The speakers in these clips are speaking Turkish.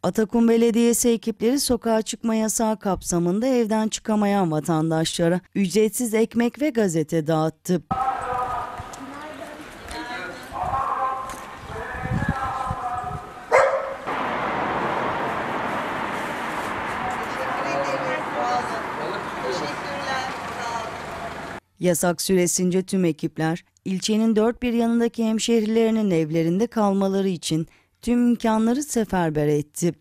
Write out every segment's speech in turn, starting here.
Atakum Belediyesi ekipleri sokağa çıkma yasağı kapsamında evden çıkamayan vatandaşlara ücretsiz ekmek ve gazete dağıttı. Yasak süresince tüm ekipler ilçenin dört bir yanındaki hemşehrilerinin evlerinde kalmaları için tüm imkanları seferber etti.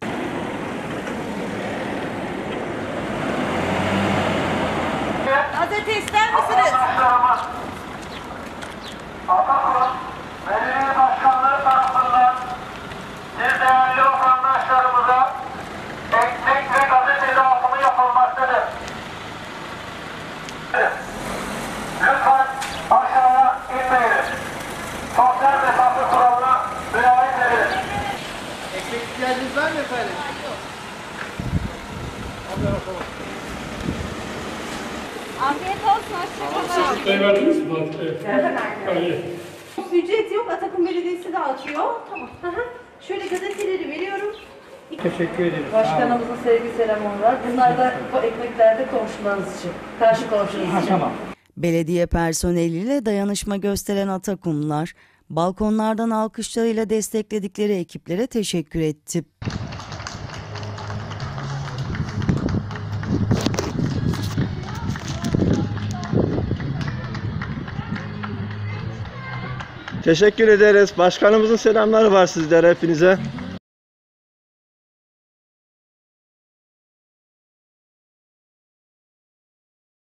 Gazete ister misiniz? Atakum Belediye Başkanlığı tarafından siz değerli vatandaşlarımıza ekmek ve gazete dağıtımı yapılmaktadır. Lütfen aşağıya inmeyin. Sosyal mesafe kuralına riayet edin. Ekmek ihtiyacınız var mı efendim? Afiyet olsun. Hoşçakalın. Çay verdiniz mi? Evet. Ücret yok. Atakum Belediyesi de açıyor. Tamam. Şöyle gazeteleri veriyorum. Teşekkür ederim. Başkanımızın sevgi selamı var. Bunlar da bu ekmeklerde komşularınız için, karşı komşunuz için. Tamam. Belediye personeliyle dayanışma gösteren Atakumlular, balkonlardan alkışlarıyla destekledikleri ekiplere teşekkür etti. Teşekkür ederiz. Başkanımızın selamları var sizlere, hepinize.